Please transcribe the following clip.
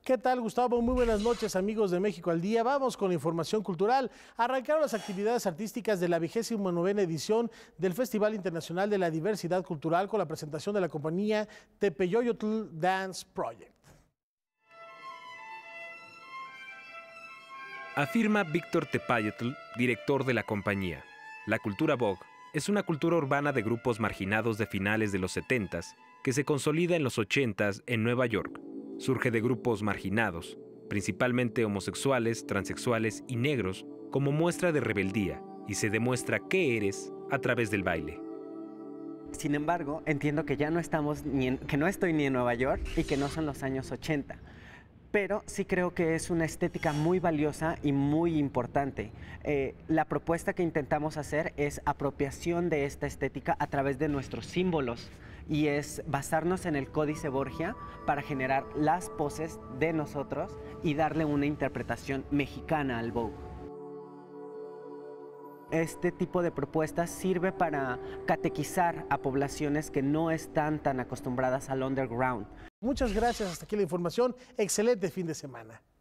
¿Qué tal, Gustavo? Muy buenas noches, amigos de México al Día. Vamos con la información cultural. Arrancaron las actividades artísticas de la 29ª edición del Festival Internacional de la Diversidad Cultural con la presentación de la compañía Tepeyoyotl Dance Project. Afirma Víctor Tepayotl, director de la compañía. La cultura Vogue es una cultura urbana de grupos marginados de finales de los 70s que se consolida en los 80s en Nueva York. Surge de grupos marginados, principalmente homosexuales, transexuales y negros, como muestra de rebeldía, y se demuestra qué eres a través del baile. Sin embargo, entiendo que ya no estamos que no estoy ni en Nueva York y que no son los años 80. Pero sí creo que es una estética muy valiosa y muy importante. La propuesta que intentamos hacer es apropiación de esta estética a través de nuestros símbolos y es basarnos en el Códice Borgia para generar las poses de nosotros y darle una interpretación mexicana al Vogue. Este tipo de propuestas sirve para catequizar a poblaciones que no están tan acostumbradas al underground. Muchas gracias. Hasta aquí la información. Excelente fin de semana.